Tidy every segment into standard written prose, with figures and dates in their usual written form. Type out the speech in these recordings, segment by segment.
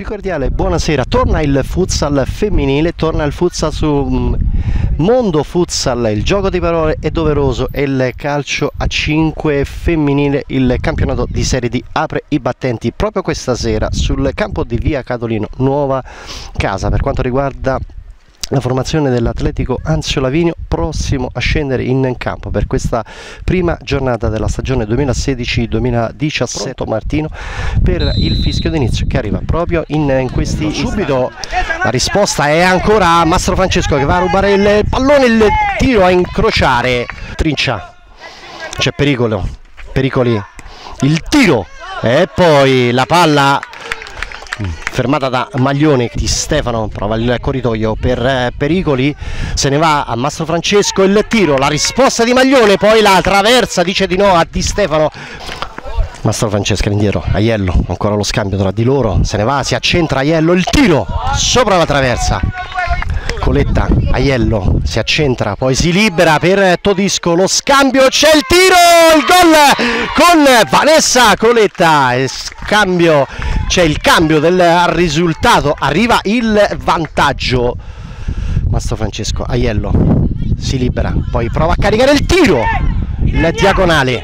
cordiale buonasera. Torna il futsal femminile, torna il futsal su Mondo Futsal, il gioco di parole è doveroso e il calcio a 5 femminile, il campionato di Serie D apre i battenti proprio questa sera sul campo di Via Catolino, nuova casa per quanto riguarda la formazione dell'Atletico Anzio Lavinio, prossimo a scendere in campo per questa prima giornata della stagione 2016-2017. Martino per il fischio d'inizio che arriva proprio in questi subito. La risposta è ancora Mastro Francesco che va a rubare il pallone, il tiro a incrociare, trincia, c'è pericoli, il tiro e poi la palla fermata da Maglione. Di Stefano prova il corridoio per pericoli, se ne va a Mastro Francesco, il tiro, la risposta di Maglione, poi la traversa, dice di no a Di Stefano. Mastro Francesco indietro, Aiello, ancora lo scambio tra di loro, se ne va, si accentra Aiello, il tiro sopra la traversa, Coletta, Aiello si accentra, poi si libera per Todisco, lo scambio, c'è il tiro, il gol con Vanessa Coletta, scambio, c'è il cambio del risultato, arriva il vantaggio. Mastro Francesco, Aiello si libera, poi prova a caricare il tiro, il diagonale,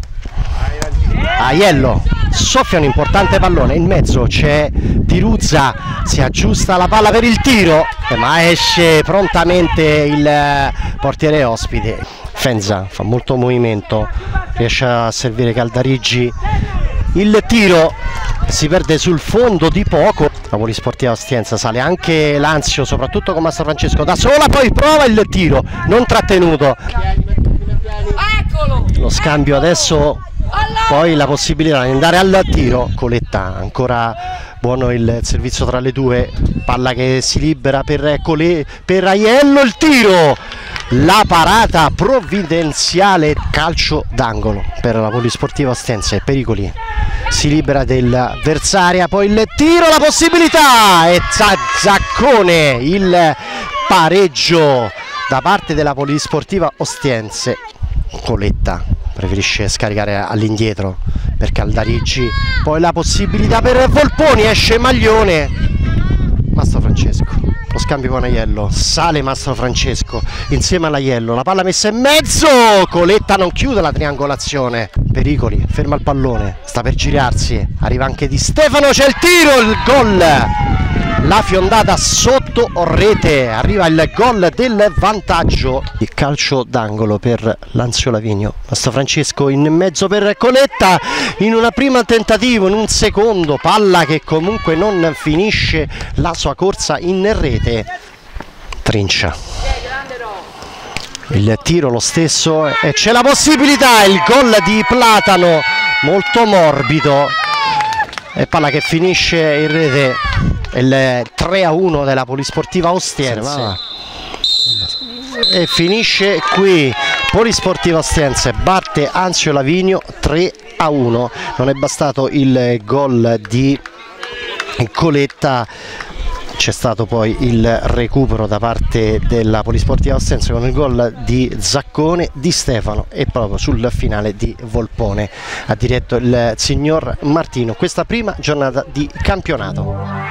Aiello soffia un importante pallone, in mezzo c'è Tiruzza, si aggiusta la palla per il tiro ma esce prontamente il portiere ospite. Fenza fa molto movimento, riesce a servire Caldarigi, il tiro si perde sul fondo di poco. La Polisportiva Ostiense sale anche l'Anzio, soprattutto con Mastro Francesco da sola, poi prova il tiro non trattenuto, lo scambio adesso, poi la possibilità di andare al tiro. Coletta, ancora buono il servizio tra le due, palla che si libera per Aiello, il tiro, la parata provvidenziale, calcio d'angolo per la Polisportiva Ostiense, pericoli, si libera dell'avversaria, poi il tiro, la possibilità e Zaccone, il pareggio da parte della Polisportiva Ostiense. Coletta preferisce scaricare all'indietro per Caldarigi, poi la possibilità per Volponi, esce Maglione, Mastro Francesco, lo scambio con Aiello, sale Mastro Francesco insieme all'Aiello, la palla messa in mezzo, Coletta non chiude la triangolazione, pericoli, ferma il pallone, sta per girarsi, arriva anche Di Stefano, c'è il tiro, il gol, la fiondata sotto rete, arriva il gol del vantaggio, il calcio d'angolo per l'Anzio Lavinio. Mastro Francesco in mezzo per Coletta, in un primo tentativo, in un secondo, palla che comunque non finisce la sua corsa in rete, trincia, il tiro lo stesso e c'è la possibilità, il gol di Platano molto morbido e palla che finisce in rete, il 3-1 della Polisportiva Ostiense e finisce qui. Polisportiva Ostiense batte Anzio Lavinio 3-1, non è bastato il gol di Coletta, c'è stato poi il recupero da parte della Polisportiva Ostiense con il gol di Zaccone, Di Stefano e proprio sul finale di Volpone ha diretto il signor Martino questa prima giornata di campionato.